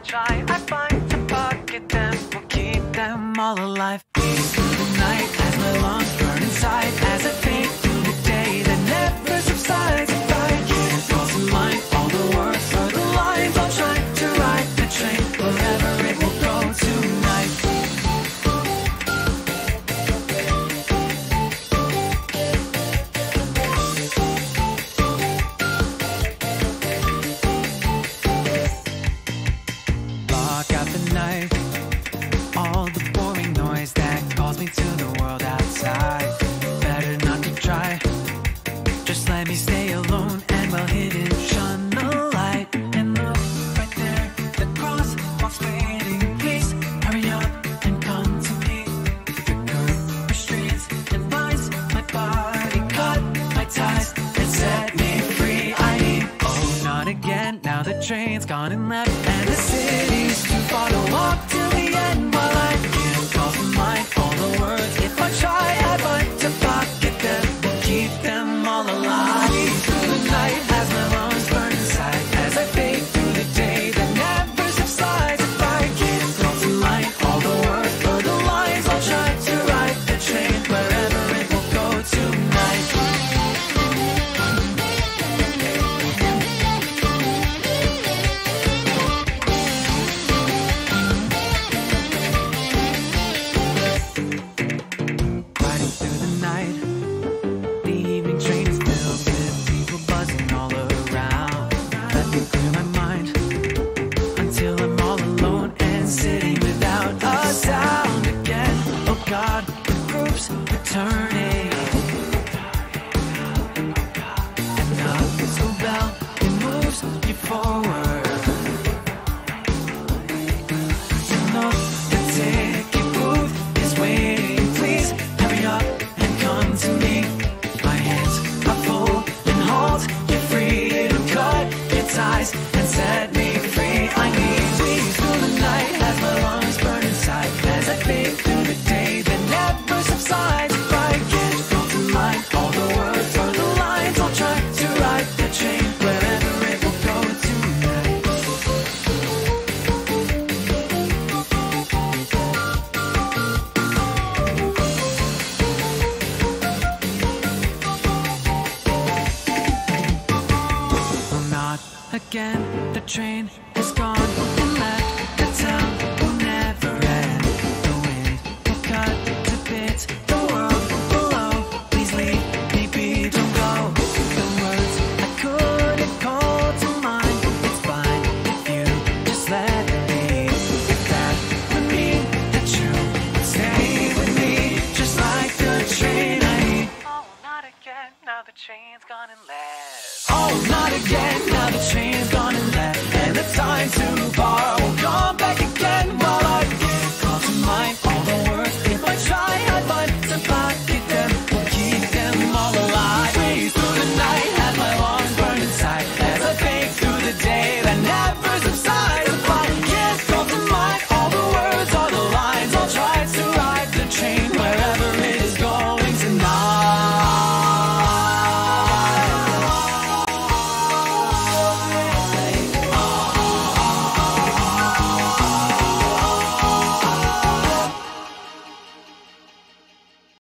try, I find to pocket them, will keep them all alive. Breeze through the night as my lungs burn inside, as I fade through the day that never subsides. If I can't call to mind all the words or the lines, I'll try to ride the train wherever it will go tonight. Block out the night, all the boring noise that calls me to the world outside. Better not to try, just let me stay alone and well hidden, shun the light. And look right there, the crosswalk's waiting. Please hurry up and come to me. The curved streets advise my body, cut my ties and set me free. I need, oh, not again. Now the train's gone and left, and the city's too far to walk till the end. While I can't call to mind all the words, if I try, I'd like to pocket them, keep them all alive. Through the night as my lungs burn inside, as I fade through the day that never subsides. If I can't call to mind all the words or the lines, I'll try to ride the train wherever it will go tonight. Riding through the night, the evening train is filled with people buzzing all around. Let me clear my mind until I'm all alone and sitting without a sound again. Oh God, the group's returning, and the whistle bell, it moves you forward. You know the ticket booth is waiting. Please hurry up and come to me. My hands are full and hold your freedom, cut your ties and set me free. I need breeze through the night as my lungs burn inside, as I fade through the day that never subsides. If I can't call to mind all the words or the lines, I'll try to ride the train wherever it will go tonight. Well, not again. The train has gone and left the town. Will never end. The wind will cut to bits the world below. Please leave me be, don't go. The words I couldn't call to mind. It's fine if you just let me. If that would mean that you would stay with me, just like the train I need. Oh, not again. Now the train's gone and left. Oh, not again. Now the train's gone and left, and the time too far won't come back again. While I can't call to mind all the words, if I try, I'd find some